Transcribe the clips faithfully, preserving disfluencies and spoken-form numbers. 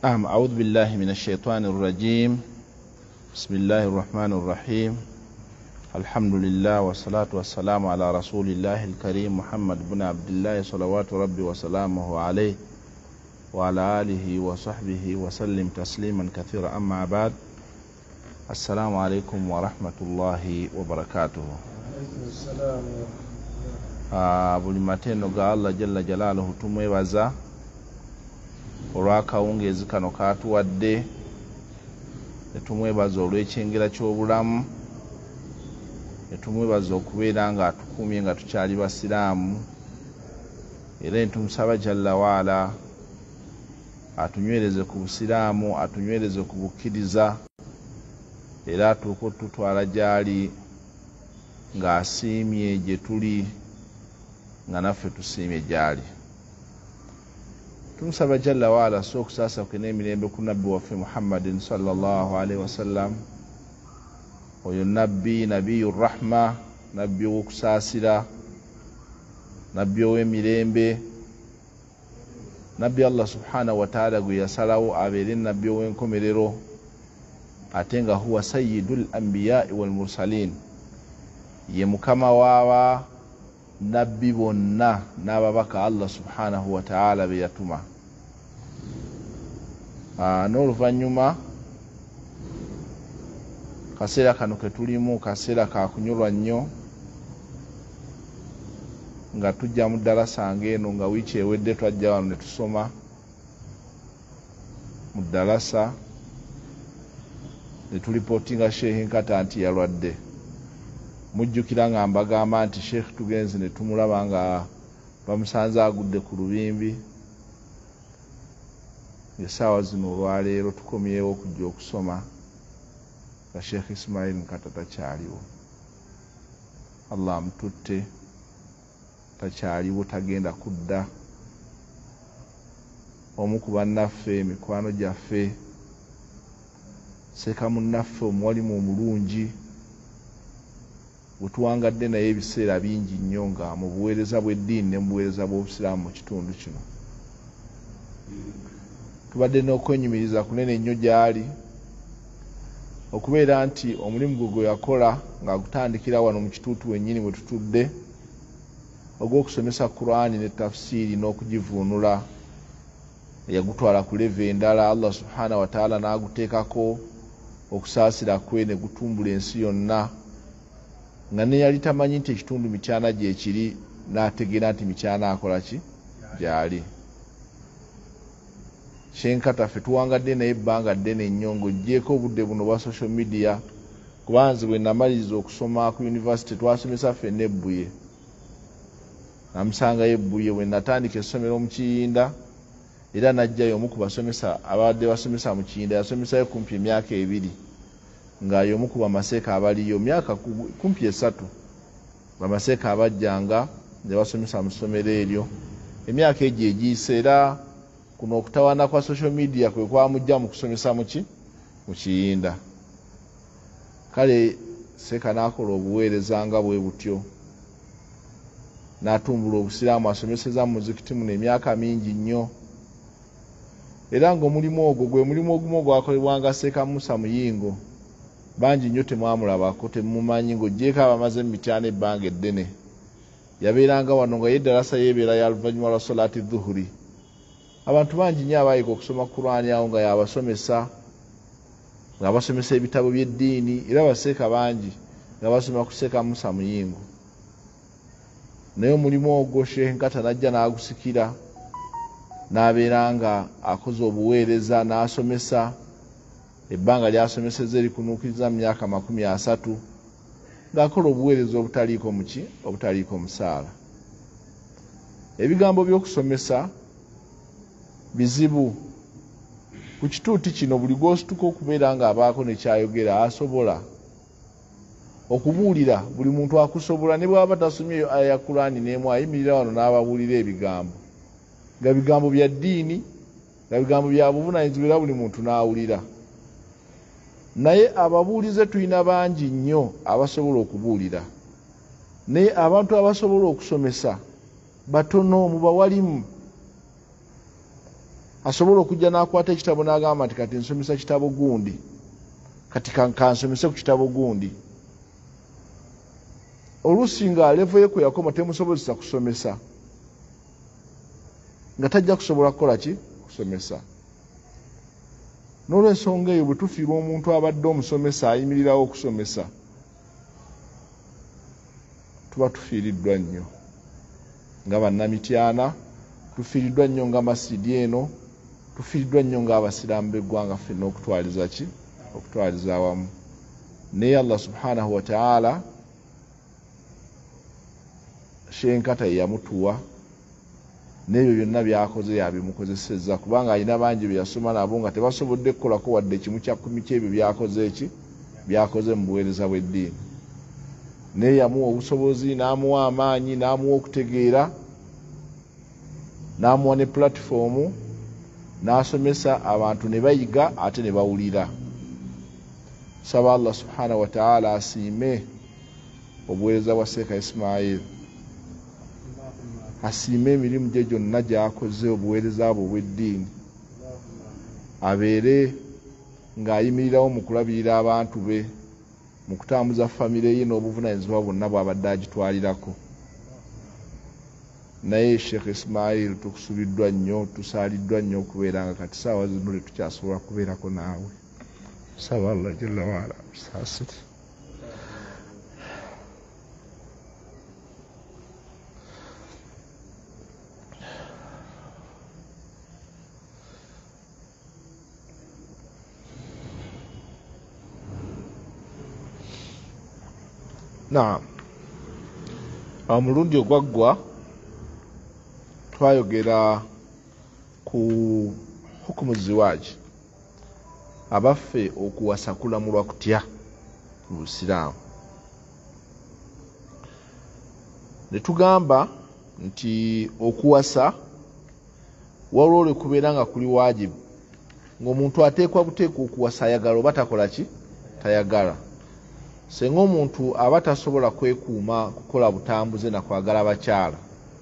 أهم أعوذ بالله من الشيطان الرجيم. بسم الله الرحمن الرحيم. الحمد لله والصلاة والسلام على رسول الله الكريم محمد بن عبد الله صلوات ربي وسلامه عليه وعلى آله وصحبه وسلم تسليما كثيرا. أما بعد، السلام عليكم ورحمة الله وبركاته. السلام buli matendo ga Allah jalla jalaluhu tumwebaza olw'akawungeezi kano katuwadde, netumwebaza olw'ekyengera ky'obulamu, netumwebaza okubeera nga atukumye nga tukyali basiraamu, era netumusaba jalla waala atunywereze ku busiraamu, atunywereze ku bukkiriza, era atuuke otutwala gyali ng'asiimye gye tuli nga naffe tusiimye gyali. Tumusaba jalla waala so okusaasakuke n'emirembe ku nabbi waffe Muhammadin sallallahu alaihi wasallam, oyo nabbi nabiyu rahma, nabbi ow'okusaasira, nabbi ow'emirembe, nabbi Allah subhanahu wa ta'ala gwe yasalawo abeere nabbi ow'enkomerero, ate nga huwa sayyidul anbiya'i wal mursalin, ye mukama waaba nabbi bonna n'ababaka Allah subhanahu wa ta'ala be yatuma. N'oluvannyuma kaseera kano ke tulimu kaseera ka kunyolwa nnyo, nga tujja mu ddalasa ng'eno, nga wiiki ewedde twajja wano ne tusoma mu ddalasa ne tulipootinga Sheikh Nkata nti yalwadde. Mujjukira nga mbagamba nti Sheikh tugenze ne tumulaba nga bamusanze agudde ku lubimbi. Essaawa zino olwaleero tukomyewo okujja okusoma nga Sheikh Ismail Nkata takyaliwo. Allah amututte, takyaliwo, tagenda kudda. Omu ku bannaffe, mikwano gyaffe, seka munnaffe omuwalimu omulungi, wetuwangadde naye ebiseera bingi nnyo nga mu buweereza bw'eddiini ne mu buweereza bw'obusiraamu mu kitundu kino. Tubadde n'okwenyumiriza kunene nnyo gy'ali, okubeera nti omulimu gwe gwe yakola ng'agutandikira wano mu kituutu wennyini we tutudde, ogw'okusomesa Qur'ani ne tafsiri n'okugivuunula, yagutwala ku leve endala. Allah subhanahu wa ta'ala n'aguteekako okusaasira kwe ne gutumbula ensi yonna, nga ne yali tamanyi nti ekitundu mikyana gye kiri, n'ategeera nti mikyana akola ki gyali. Sheikh Nkata ffe tuwangadde naye ebbanga ddene nnyo ng'oggyeko obudde buno bwa social media, kubanze bwe namaliriza okusoma ku university twasomesa ffenna Ebbuye. Namusangayo Ebbuye bwe natandika essomero mu Kiyinda, era najjayo omu ku basomesa abadde basomesa mu Kiyinda, yasomesayo kumpi emyaka ebiri, ng'ayo omu ku bamaseeka abaliyo myaka kumpi esatu, bamaseeka abajjanga ne basomesa mu ssomero eryo. Emyaka egyo egiyise, era kuno okutawaana kwa social media kwe kwamujja mu kusomesa muki mu Kiyinda. Kale Seeka n'akola obuweereza nga bwe butyo, n'atumbula obusiraamu, asomeseza mu muzikiti muno emyaka mingi nnyo, era ng'omulimu ogwo gwe mulimu ogumu ogwakolebwanga Seeka Musa Muyingo. Bangi nnyo temwamulabako, temumanyi, ng'oggyeko abamaze mu mityana ebbanga eddene. Yabeeranga wano nga yeddalasa yeebeera ya luvannyuma lwa salaati dhuhuri. Abantu bangi nnyo abayiga okusoma Qur'ani awo nga yabasomesa, ng'abasomesa ebitabo by'eddiini, era baseeka bangi nga basoma ku Seeka Musa Muyingo. Naye omulimu ogwo Sheikh Nkata n'ajja n'agusikira, n'abeera nga akoze obuweereza, n'asomesa. Ebbanga ly'asomeseza erikunuukiriza mu myaka makumi asatu, ng'akola obuweereza obutaliiko muki obutaliiko musaala. Ebigambo by'okusomesa bizibu ku kituuti kino. Buli gw'osituka okubeera ng'abaako ne kyayogera, asobola okubuulira buli muntu akusobola, ne bw'aba tasomye aya Qur'ani n'emu, ayimirira wano n'ababuulira ebigambo, nga bigambo bya ddiini, nga bigambo bya buvunaanyizibwa, era buli muntu n'awulira. Naye ababuulize tulina bangi nnyo abasobola okubuulira, naye abantu abasobola okusomesa batono mu bawalimu. asobola okujja n'akwata ekitabo n'agamba nti kati nsomesa kitabo gundi kati kansomese ku kitabo gundi oluusi nga levo ye kwe yakoma temusobozesa kusomesa nga tajja kusobola kukola ki kusomesa. N'olwensonga eyo bwe tufiirwa omuntu abadde omusomesa ayimirirawo okusomesa tuba tufiiriddwa nnyo nga bannamityana, tufiiriddwa nnyo nga masidi eno, tufiiriddwa nnyo nga abasiraamu b'eggwanga ffenna okutwaliza ki okutwaliza awamu. Naye Allah subhanahu wa ta'ala shenkata yamutuwa n'ebyo byonna byakoze yabimukozesezza kubanga alina bangi bye yasoma nabo nga tebasobodde kukolako wadde kimu kya kkumi ky'ebyo byakoze eki byakoze mu buweereza bw'eddiini. Naye yamuwa obusobozi n'amuwa amaanyi n'amuwa okutegeera n'amuwa ne platform n'asomesa abantu ne bayiga ate ne bawulira. Saba Allah subhanahu wa ta'ala asiime obuweereza bwa Sheikh Ismail, asiime emirimu gye gyonna gy'akoze obuweereza bwe bw'eddiini, abeere ng'ayimirirawo mu kulabirira abantu be mu kutambuza famire ye n'obuvunaanyizibwa bwonna bw'abadde agitwalirako. Naye Sheikh Ismail tukusubiddwa nnyo, tusaaliddwa nnyo okubeera nga kati saawa zino tetukyasobola kubeerako naawe. Saba Allah jalla wa ala saasire. Naam, omulundi ogwaggwa twayogera ku hukumu ziwaji, abaffe okuwasa kulamulwa kutya mu Busiraamu. Ne tugamba nti okuwasa waliwo olwekubeera nga kuli wajibu, ng'omuntu ateekwa buteekwa okuwasa ayagala oba takola ki tayagala. Senga omuntu aba tasobola kwekuuma kukola butambuze na kwagala bakyala,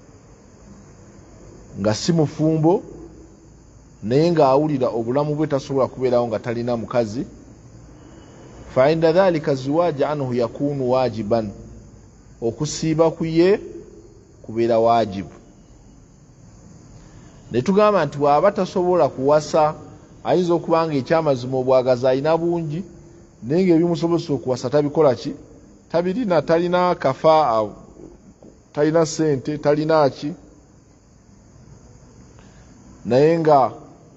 nga si mufumbo naye ng'awulira obulamu bwe tasobola kubeerawo nga talina mukazi, fa inda dhalika ziwaja anhu yakunu wajiban, okusiiba ku ye kubeera wajibu. Ne tugamba nti bw'aba tasobola kuwasa ayinza okuba nga ekyamazima obwagazi alina bungi naye ng'ebimusobozesa okuwasa tabikola ki tabirina, talina kafa, talina sente, talina ki, naye nga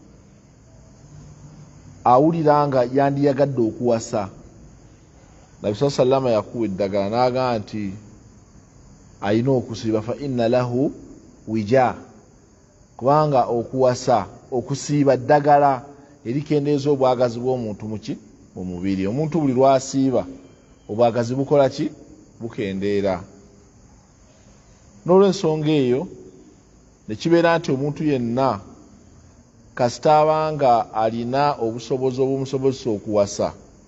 awulira nga yandiyagadde okuwasa. Nabi sallallahu alayhi wa sallam yakuwa eddagala n'agamba nti alina okusiiba, fa inna lahu wija, kubanga okuwasa okusiiba ddagala erikendeeza obwagazi bw'omuntu muki mu mubiri. Omuntu buli lwasiiba obwagazi bukola ki bukendeera. N'olwensonga eyo ne kibeera nti omuntu yenna kasita abanga alina obusobozi obumusobozesa okuwasa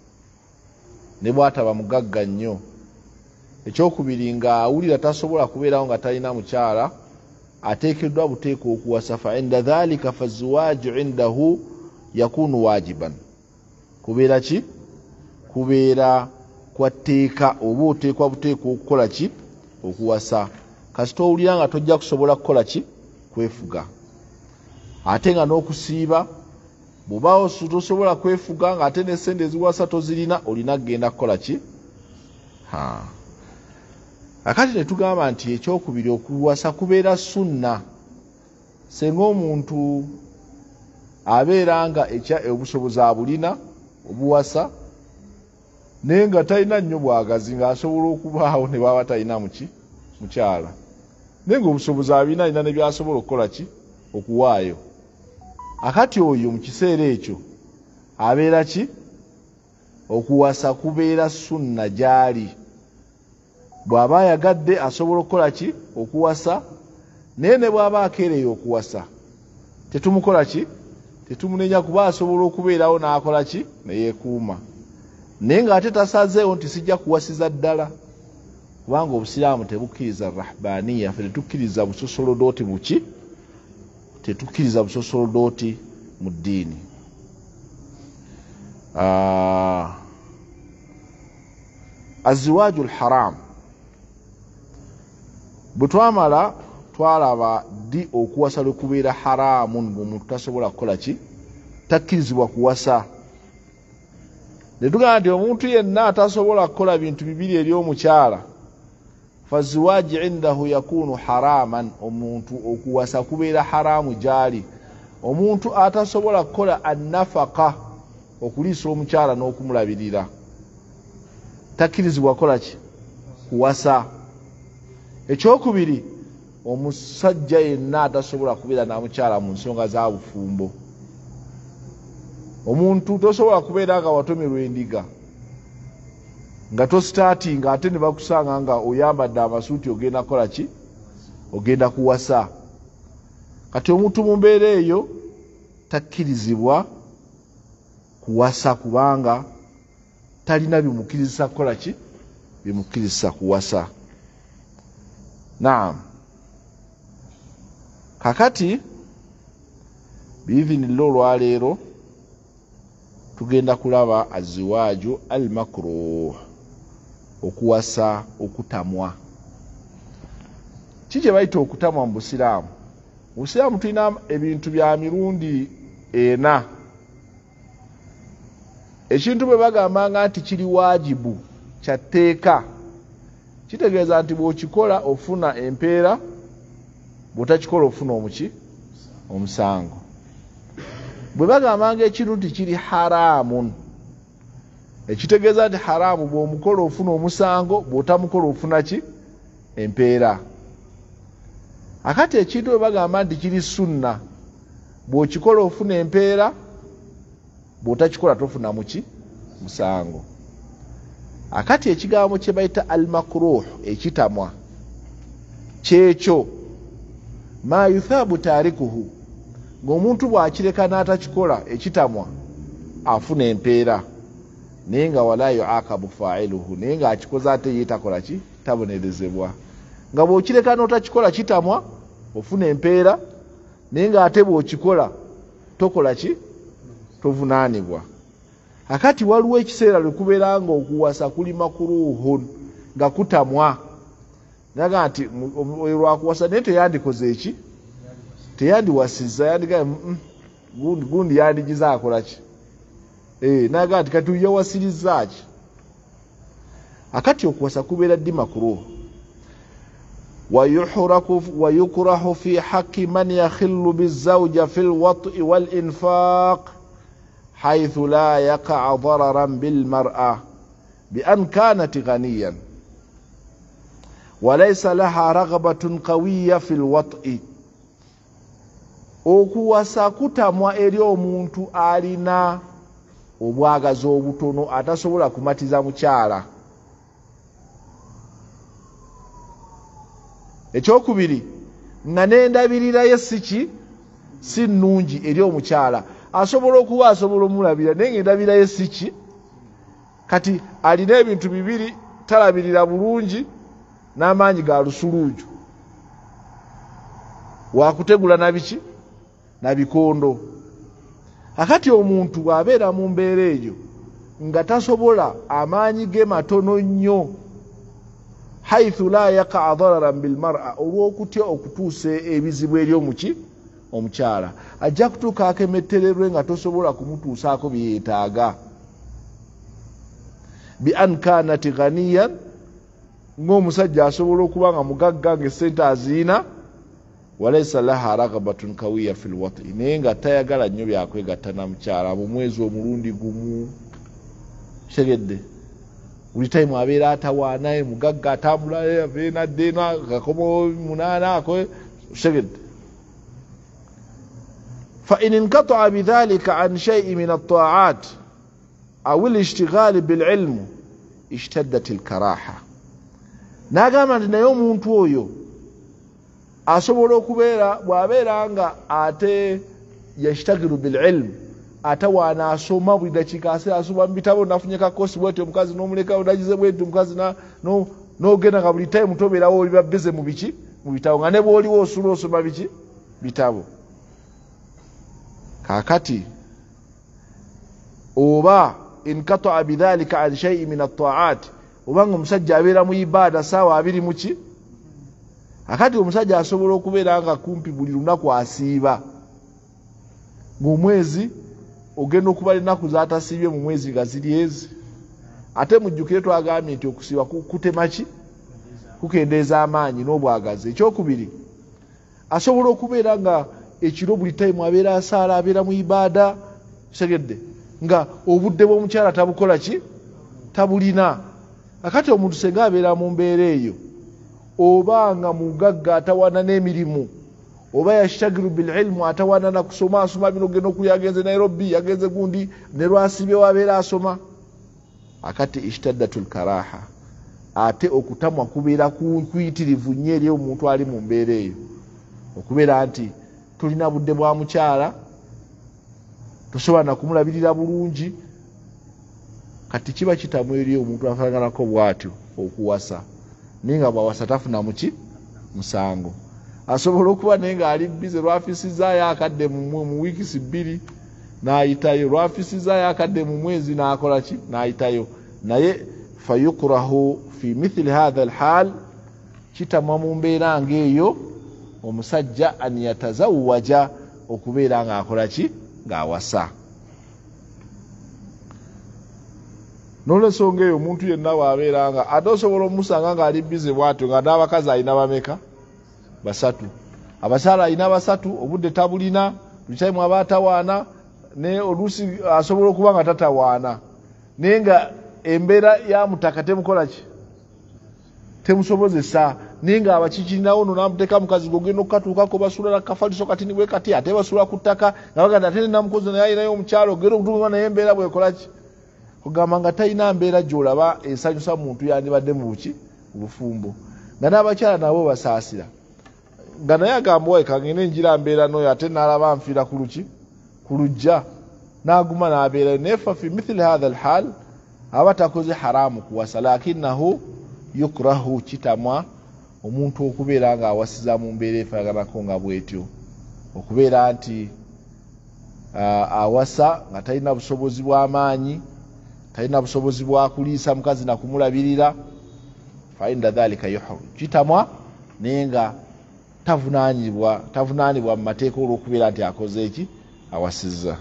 ne bw'ataba mugagga nnyo, ekyokubiri nga awulira tasobola kubeerawo nga talina mukyala, ateekeddwa buteekwa okuwasa. Fa inda dhalika faziwaaju indahu yakunu wajiban, kubeera ki kubeera kwa tteeka oba oteekwa buteekwa okukola ki okuwasa. Kasita owulira nga tojja kusobola kukola ki kwefuga, ate nga n'okusiiba bw'obaawo tosobola kwefuga ng'ate n'essente eziwasa tozirina, olina kgenda kukola ki ha. Akati ne tugamba nti ekyokubiri okuwasa kubeera sunna senga omuntu abeera nga obusobozi abulina obuwasa naye nga talina nnyo bwagazi, ng'asobola okubaawo ne baba talina muki mukyala, naye nga obusobozi abulina, alina ne byasobola okukola ki okuwaayo. Akati oyo mu kiseera ekyo abeera ki okuwasa kubeera sunna gy'ali. Bw'aba ayagadde asobola okukola ki okuwasa, naye ne bw'aba akeereyo okuwasa tetumukola ki tetumunenya, kuba asobola okubeerawo n'akola ki neyeekuuma, naye ng'ate tasazeewo nti sijja kuwasiza ddala, kubanga Obusiraamu tebukkiriza rahbaniya, ffe tetukkiriza busosolodooti buki tetukkiriza busosolodooti mu ddiini. uh, azziwaaju alharam bwe twamala twalaba ddi okuwasa lwe kubeera haramu ng'omuntu tasobola kukola ki takkirizibwa kuwasa. ne tugamba nti omuntu yenna atasobola kukola bintu bibiri eri omukyala faziwaaji indahu yakunu haraman, omuntu okuwasa kubeera haramu gyali. omuntu atasobola kukola annafaka okuliisa omukyala n'okumulabirira takkirizibwa kukola ki kuwasa. ekyokubiri omusajja yenna atasobola kubeera na mukyala mu nsonga za bufumbo. omuntu tosobola kubeera nga watomerwa endiga nga tositaatinga ate ne bakusanga nga oyambadde amasuuti ogenda kukola ki ogenda kuwasa. kati omuntu mu mbeera eyo takkirizibwa kuwasa kubanga talina bimukkiriza kukola ki bimukkiriza kuwasa. naam kakati biivinillo olwaleero tugenda kulaba azziwaaju almakruh, okuwasa okutamwa. kiki bayita okutamwa mu busiraamu? mu busiraamu tulina ebintu bya mirundi ena. ekintu bwe bagambanga nti kiri waajibu kya tteeka kitegeeza nti bw'okikola ofuna empeera, bw'otakikola ofuna omuki omusango. bwe bagambanga ekintu nti kiri haraamun ekitegeeza nti haraamu bw'omukola ofuna omusango, bw'otamukola ofuna ki empeera. akati ekintu bwe bagamba nti kiri sunna bw'okikola ofuna empeera, bw'otakikola tofuna muki musango. akati ekigambo kye bayita almakruh ekitamwa kyekyo ma yuthabu tarikuhu, ng'omuntu bw'akireka n'atakikola ekitamwa afuna empeera, naye nga wala yuakabu fa'iluhu, naye ng'akikoze ate ye takola ki tabonerezebwa. nga bw'okireka n'otakikola kitamwa ofuna empeera, naye ng'ate bw'okikola tokola ki tovunaanibwa. akati waliwo ekiseera lwe kubeera nga okuwasa kuli makruhun nga kutamwa. naga nti lwakuwasa naye teyandikoze eki teyandiwasizza, yandiga gundi gundi yandigiza akola ki eh naga nti kati yawasirizza ki. akati okuwasa kubeera ddi makruh. ويحرك ويكره في حق من يخل بالزوجة في الوطء والإنفاق حيث لا يقع ضررا بالمرأة بأن كانت غنيا وليس لها رغبة قوية في الوطء. okuwasa kutamwa eri omuntu alina obwagazi obutono atasobola kumatiza mukyala. ekyokubiri nga n'endabirira ye siki si nnungi eri omukyala. asobola okuba asobola omulabira naye ng'endabirira ye siki. kati alina ebintu bibiri, talabirira bulungi n'amaanyi ga lusuluuju, wakutegula nabiki nabikondo. akati omuntu bw'abeera mu mbeera eyo nga tasobola, amaanyi ge matono nnyo, haithu la yaqa dararan bilmar'a, olw'okutya okutuusa ebizibu eri omuki omukyala. ajja kutuuka akemettererwe nga tosobola kumutuusaako byeyeetaaga. bi an kanat ghaniyan, ng'omusajja asobola okuba nga mugagga ng'essente aziina, walaysa laha raghabatun kawiya fil wat'i, naye nga tayagala nnyo byakwegatta na mukyala mu mwezi omulundi gumu. segedde buli time abeera atawaanaye mugagga atambula ave nadde eno akakomo munaana ako segedde. fa in inqata'a bidhalika an shay'in min at-ta'at aw al-ishtighal bil-'ilm ishtaddat al-karaha. n'agamba nti naye omuntu oyo asobola okubeera bw'abeera nga ate yashtagiru bil-'ilm, atawaana asoma buli dakiika asoma mu bitabo, nafunye kakosi bweti omukazi n'omuleka odagize bweti omukazi n'ogenda nga buli time tobeerawo oli babbeze mu biki mu bitabo, nga ne bw'oliwo osula osoma biki bitabo. kakati oba inkata bidhalika an shay'in min at-ta'at obanga omusajja abeera mu ibada sawa abiri muki akati omusajja asobola okubeera nga kumpi buli lunaku asiiba ng'omwezi ogenda okuba ennaku zaatasiibye mu mwezi nga ziri ezi ate mujjukire twagambye nti okusiiba kutemaki kukendeeza amaanyi n'obwagazi. Ekyokubiri asobola okubeera nga ekiro buli time abeera asaala abeera mu ibada segedde nga obudde bw'omukyala tabukola ki tabulina. Akati omuntu senga abeera mu mbeera eyo oba nga mugagga atawana n'emirimu oba yashtagiru bil ilmu atawana na kusoma asoma bino genda okuli yagenze Nairobi yagenze gundi ne lwasibye wabeera asoma akati ishtaddatul karaha ate okutamwa kubeera kuyitirivu nnyo eri omuntu ali mu mbeera eyo okubeera nti tulina budde bwa mukyala tosobola na kumulabirira bulungi kati kiba kitamu eri omuntu afaananako bw'atyo okuwasa naye nga bw'awasa tafuna muki musango. Asobola okuba naye nga ali bize lwafisizaayo akadde mu wiikisi bbiri n'ayitayo lwafisizaayo akadde mu mwezi n'akola ki n'ayitayo naye fayukrahu fi mithli hadha alhal kitamwa mu mbeera ng'eyo omusajja an yatazawwaja okubeera ng'akola ki ng'awasa. N'olwensonga eyo omuntu yenna bw'abeera nga ate osobola omusanga ng'ali bize bw'atyo nga n'abakazi alina bameka basatu abakyala alina basatu obudde tabulina lukyaimu aba atawaana ne oluusi asobola okuba nga tatawaana naye nga embeera ya mutaka temukola ki temusobozesa naye nga abakikirinawo no namuteeka mukazi gogenda okukatuukako basuula kafaliso kati nibwe kati ate basuula ku ttaka nga baganda ate nenamukozi naye alinayo omukyalo ogenda okutuuka naye embeera bwekola ki ogamba nga talina mbeera gy'olaba esanyusa muntu yandibadde mu buki bufumbo nga n'abakyala nabo basaasira nga naye agamba wayi kangenda enjira mbeera n'oyo ate n'alaba nfiira ku luki ku lujja n'aguma n'abeerayo naye fa fi mithili hatha alhal aba takoze haramu kuwasa lakinahu yukrahu kitamwa omuntu okubeera nga awasiza mu mbeera efaaganako nga bwetyo okubeera nti awasa nga talina busobozi bw'amaanyi talina busobozi bwa kuliisa mukazi na kumulabirira fa inda dhalika yuhru kitamwa naye nga tavunaanibwa tavunaanibwa mu mateeka olw'okubeera nti akoze eki awasizza.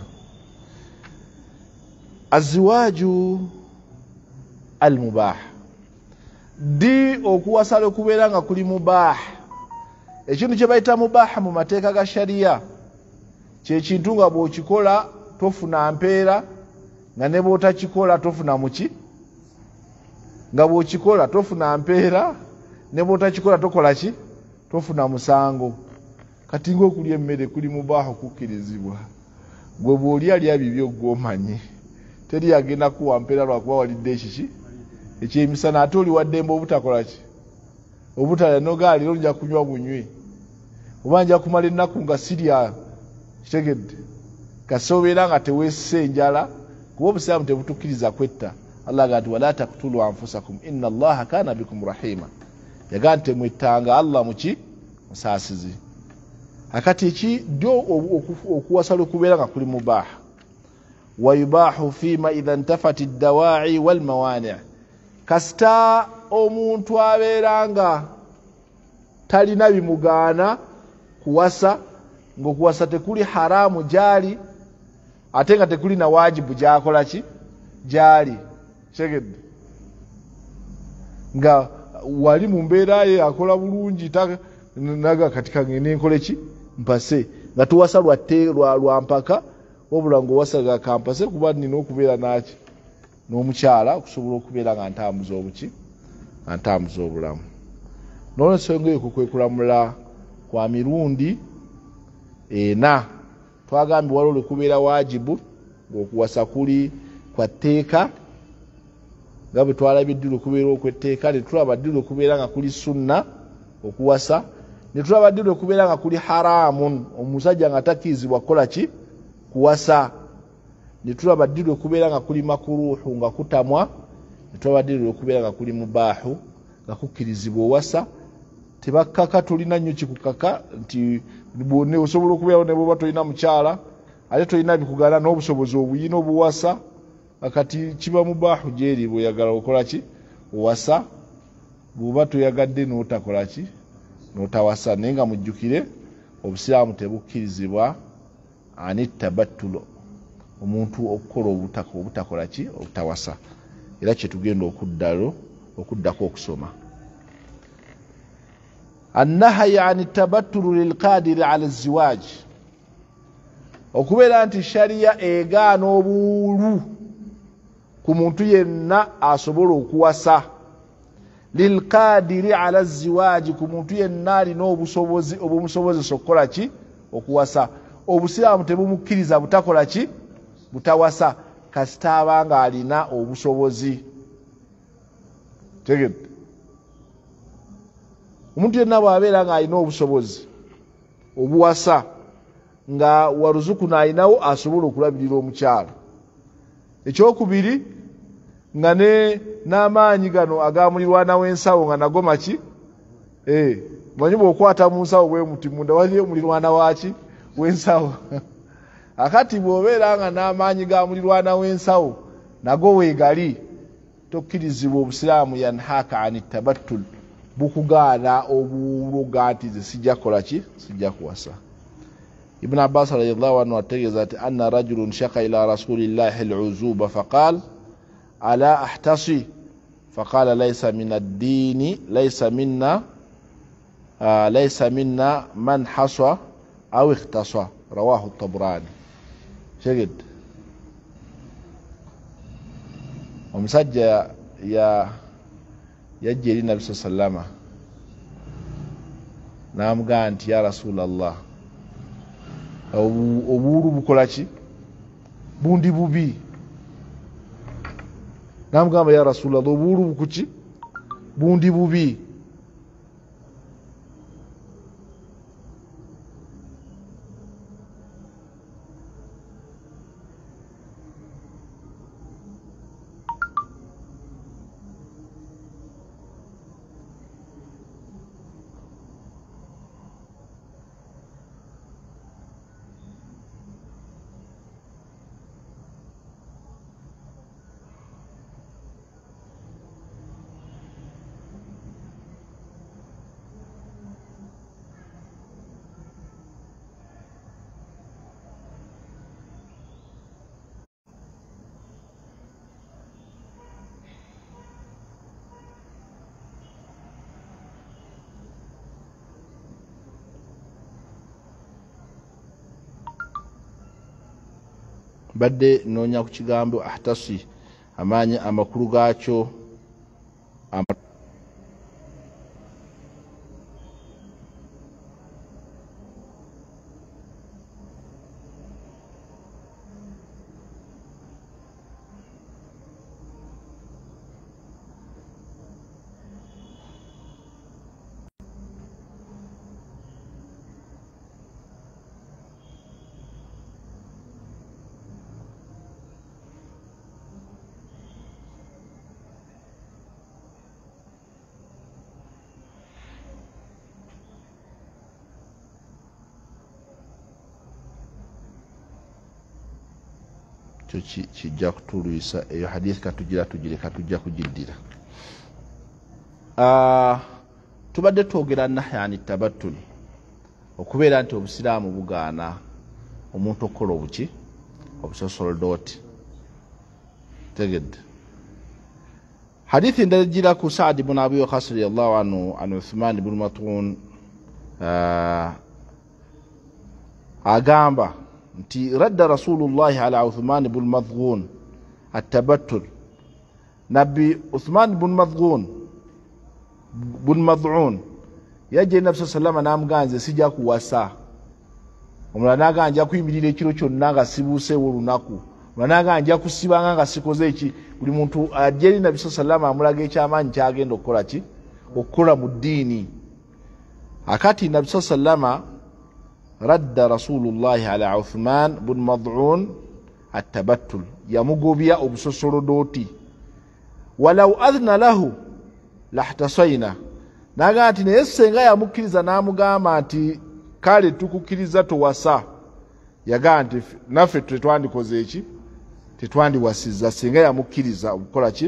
Azziwaaju almubah di okuwasala okubeera nga kuli mubah ekintu kye bayita mubah mu mateeka ga shariya kyekintu nga bw'okikola tofuna mpeera nga ne bw'otakikola tofuna muki nga bw'okikola tofuna mpeera ne bw'otakikola tokola ki tofuna musango. Kati ng'okulya emmere kuli mubah okukkirizibwa gwe bw'olya lya bibyo gw'omanyi teri agenda kuwa mpeera lwakuba walidde ekiki ekyemisana ate oli waddembe obutakola ki obutalya nogaa leero nja kunywa bunywi oba nja kumala ennaku nga sirya kitegedde kasobeera nga teweesise enjala kuba obusiraamu tebutukkiriza kwetta. Allah agamba nti wala taktulu anfusakum inna allaha kana bikum rahima yagaa nti temwettanga Allah muki musaasizi. Akati eki ddyo okuwasala okubeera nga kuli mubah wayubahu fima idha ntafati ddawaa'i walmawani' kasita omuntu abeera nga talina bimugaana kuwasa ng'okuwasa tekuli haramu gyali ate nga tekuli na wajibu gyakola ki gyali segedde nga wali mu mbeera ye akola bulungi naga kati kangende nkole ki mpase nga tuwasa lwatte lwa mpaka wabula ng'owasaga kampase kuba nina okubeera naki n'omukyala okusobola okubeera nga ntambuza obuki nga ntambuza obulamu. N'olwensonga eyo kwe kulamula kwa mirundi ena twagambye waliwo lwekubeera wajibu ng'okuwasa kuli kwa tteeka nga bwe twalabye ddi lwekubeera okwetteeka ne tulaba ddi lwekubeera nga kuli sunna okuwasa ne tulaba ddi lwekubeera nga kuli haramun omusajja nga takkirizibwa kukola ki kuwasa ne tulaba ddi lwekubeera nga kuli makuruhu nga kutamwa ne tulaba ddi lwekubeera nga kuli mubaahu nga kukkirizibwa owasa tebakkaka tolina nnyo kikukaka nti bwonna osobola okubeerawo ne bwoba tolina mukyala ate tolina bikugaana n'obusobozi obuyina obuwasa akati kiba mubaahu gyeri bweyagala okola ki owasa bw'oba toyagadde n'otakola ki n'otawasa naye nga mujjukire obusiraamu tebukkirizibwa ani tabattulo omuntu okukola obutakola ki obutawasa era kyetugenda okuddalo okuddako okusoma annahyi ani tabattulu lilqadiri ala ziwaji okubeera nti shariya egaana obuwulu ku muntu yenna asobola okuwasa lilqadiri ala ziwaji ku muntu yenna alina obusobozi obumusobozesa okukola ki okuwasa obusiraamu tebumukkiriza butakola ki butawasa kasita abanga alina obusobozi tegedde omuntu yenna bw'abeera nga alina obusobozi obuwasa nga waruzuku nayinawo asobola okulabirira omukyalo ekyokubiri nga ne n'amaanyi gano agamulirwana w'ensawo nga nago maki eh manyi bw'okwata mu nsawo bwe muti munda waliyo mulirwana waki w'ensawo akati bw'obeera nga n'amaanyi gamulirwana w'ensawo nago weegali tokkirizibwa obusiraamu yanhaka ani tabattul bukugaana obuwulo nti ze sijja kukola ki sijja kuwasa ابن عباس رضي الله عنه أتجزت أن رجل شكى إلى رسول الله العزوبة فقال ألا أحتصي فقال ليس من الدين ليس منا آه ليس منا من حصى أو اختصى رواه الطبراني شقد ومسجى يا يجري النبي صلى الله عليه وسلم نعم قانت يا رسول الله obuwulu bukola ki bundi bubi namugamba ya Rasulullah obuwulu bukuki bundi bubi badde noonya ku kigambo ahtasi amaanyi amakulu gaakyo kijja kutulwisa eyo hadisi katugira tugire katujja kujiddira ah tubadde twogera nahyani tabattul okubeera nti obusiraamu bugaana omuntu okukola obuki obusosoldooti tegedde hadithi endala ejjira ku Saad ibn Abi Waqqas radiyallahu anhu an Uthman ibn Mat'un agamba nti radda Rasulullahi ala Uthman ibn Madghun at-tabattul nabi Uthman ibn Madghun ibn Mad'un yaje nabi sallallahu namuganze sijja kuwasa omulala naganja kuyimirira ekiro kyonna nga sibuuseewo olunaku omulala naganja kusibanga nga sikoze eki buli muntu ajeri nabi sallallahu amulaga ekyamaanyi kyagenda okukola ki okukola mu ddiini akati nabi sallallahu رد رسول الله على عثمان بن مضعون التبتل يمغوبيا obusosolodooti ولو أذن له لاحتصينا نغاتي نيسنga yamukkiriza namugamba nti kale tukukiriza towasa yagaa nti naffe tetwandikoze eki tetwandiwasizza singa yamukkiriza okukola ki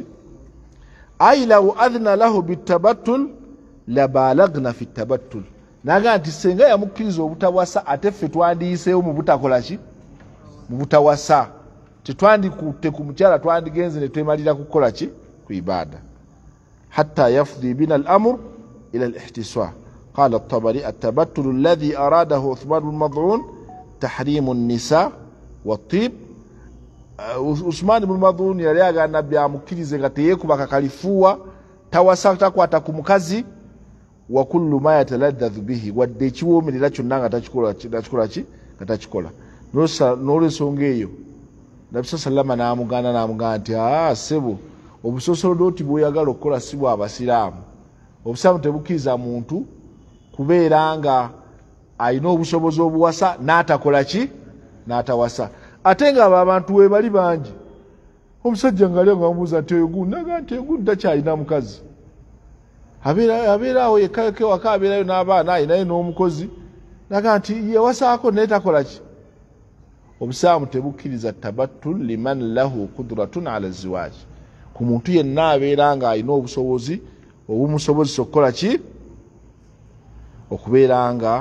ai law adhna lahu bitabattul labalagna fi tabattul nagaa nti singa yamukkiriza obutawasa ate ffe twandiyiseewo mu butakola ki mu butawasa tetwandikutte ku mukyala twandigenze ne twemalira kukola ki ku ibada hatta yafdi bina al-amr ila al-ihtiswa قال الطبري التبتل الذي أراده عثمان بن مظعون تحريم النساء والطيب عثمان بن مظعون yaliaga anabbi amukirize nga teyekuba kalifuwa tawasa takwata ku mukazi wa kullu ma yataladdathu bihi wadde kiwoomerera kyonna nga takikola takikola ki nga takikola n'olwensonga eyo Nabi sallama n'amugana n'amugana nti aa sebo obusosolodooti bw'oyagala okukola si bwa basiraamu obusiraamu tebukkiriza muntu kubeera nga alina obusobozi obuwasa n'atakola ki n'atawasa ate nga abo abantu we bali bangi omusajja nga aliyo nga bamubuuza nti oyo gundi naga nti egundi takyalina mukazi abeeraawo yekkayoko ewaka abeerayo n'abaana alinayo n'omukozi naga nti yewasaako naye takola ki obusiraamu tebukkiriza tabattul liman lahu qudratun ala ziwaaji ku muntu yenna abeera nga alina obusobozi obumusobozesa okukola ki okubeera nga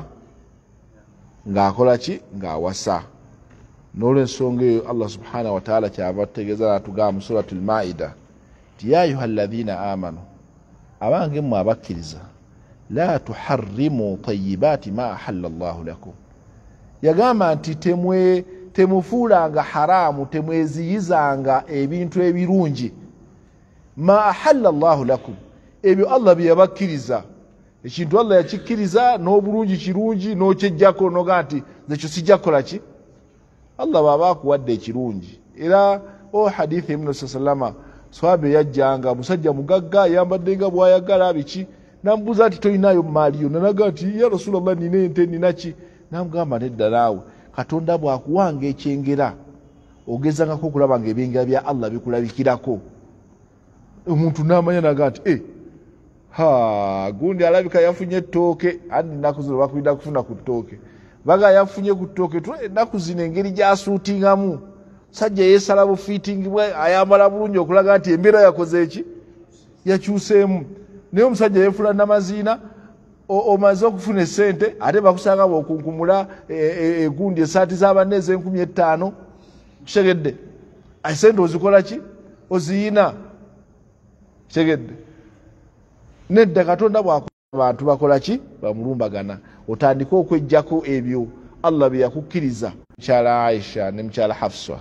ng'akola ki ng'awasa n'olwensonga eyo Allah subhanahu wa ta'ala kyava tutegeeza n'atugamba mu suratul maida ti ya ayuha alladhina amanu abange mmwe abakkiriza la tuharrimu tayyibati ma ahalla Allahu lakum yagamba nti temwe temufuulanga haramu temweziyizanga ebintu ebirungi ma ahalla Allahu lakum ebyo Allah bye yabakkiriza ekintu Allah yakikkiriza n'obulungi kirungi n'okyejjako noga nti nekyo sijja kukola ki Allah baba akuwadde ekirungi era o hadithi ibn sallama swabe yajjanga musajja mugagga yambaddenga bwayagala biki nambuza ati toyinayo maaliyo nanaga ati ya Rasulullah nina ente nina ki namugamba nedda naawe Katonda bwakuwanga ekyengera ogezangako okulaba nga ebyengira bya Allah bikulabikirako omuntu n'amanya naga nti eh ha gundi alabika yafunye ettooke andi nnaku zino bakwida kufuna ku ttooke baga yafunye ku ttooke ennaku zino engeri gyasuutingamu sajja yeesala bufiitingi bwe ayambala bulungi okulaga nti embeera yakoze eki yakyuseemu naye omusajja yeefula namaziina omaze okufuna essente ate bakusanga bwokunkumula egundi esaati z'abanne ez'enkumi ettaano kitegedde esente ozikola ki oziyina kitegedde nedda Katonda bw'akola abantu bakola ki bamulumbagana otandika okwejjako ebyo Allah bye yakukkiriza mukyala Aisha ne mukyala Hafsa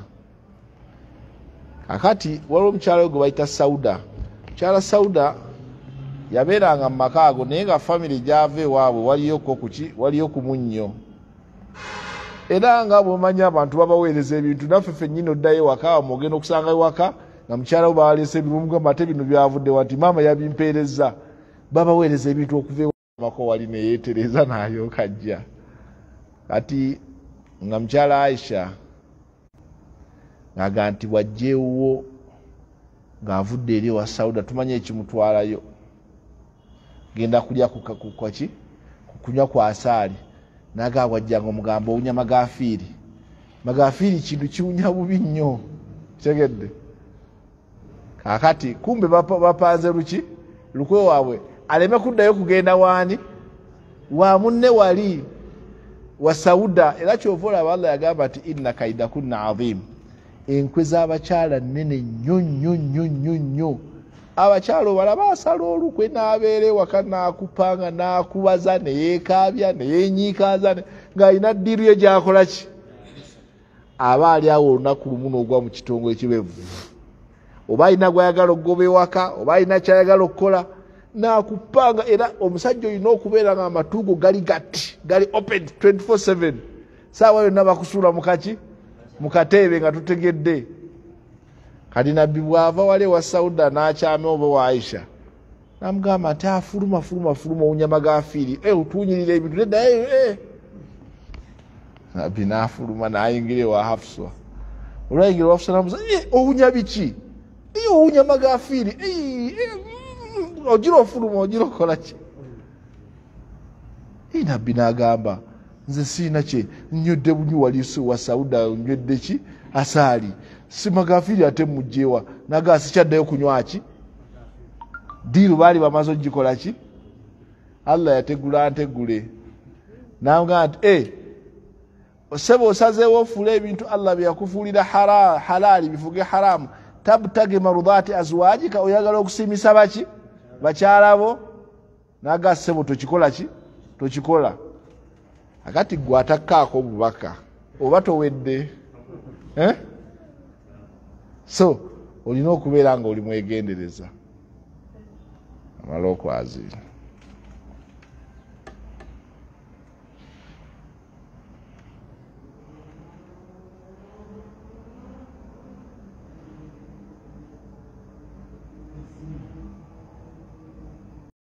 kakati waliwo omukyala gwe bayita Sauda mukyala Sauda yabeeranga mu maka ago naye nga famire gyava ewaabwe waliyoko kuki waliyo ku munnyo era nga bw'omanya abantu babaweereza ebintu naffe ffennyini oddayo ewaka mogenda okusanga ewaka nga mukyala we bawaleese ebimugamba ate bino byavudde wanti maama yabimpeereza babaweereza ebintu okuva ewamako wali neyeetereza n'ayooka ajja kati nga mukyala Aisha ng'aga nti bw'ajjeewo ng'avudde eri ewa Sauda tumanye ekimutwalayo genda kulya kukwaki kukunywa kwa asaali naga bw'ajjanga omugamba owunya magafiiri magafiiri kintu kiwunya bubi nnyo kitegedde kakati kumbe bapanze luki lukwe waabwe aleme kuddayo kugenda waani wa munne wali wa Sauda era kyova olaba Allah yagamba nti inna kaidakunna adhim enkwe z'abakyala nnene nnyo nnyo nnyo nnyo nnyo abakyala obalaba asala olukwe n'abeera ewaka n'akupanga n'akubaza neyeekaabya neyeenyiikaaza ng'alina ddiiru ye gy'akola ki aba ali awo olunaku lumu n'ogwa mu kitongole ekibeevu oba alina gw'ayagala okugoba ewaka oba alina kyayagala okukola n'akupanga era omusajja olina okubeera nga amatuugo gali gatti gali open twenty-four seven saawa yonna bakusuula mu kaki mu kateebe nga tutegedde kati nabbi bw'ava wali wa Sauda n'akyama oba wa Aisha namugamba nti afuluma fuluma fuluma owunya magafiiri e otuunyirira ebintu nedda e nabbi n'afuluma n'ayingira ewa Hafsa olwayingira Hafsa namubuuza e owunya biki e owunya magafiiri ogira ofuluma ogira okola ki e nabbi n'agamba nze siina kye nnyodde bunyi waliiso wa Sauda nywedde ki asaali si magafiri ate mujjewa naga sikyaddayo kunywa ki diiru baali bamaze ogikola ki Allah yategula ntegule nanga nti eh osebo osazeewo ofule ebintu Allah byakufuulira halal halali bifuge haramu tabtage marudati azwajika oyagala okusimisa baki bakyalabo naga sebo tokikola ki tokikola akati gwe atakkaako obubaka oba towedde eh? So olina okubeera nga oli mwegendereza amala okwazira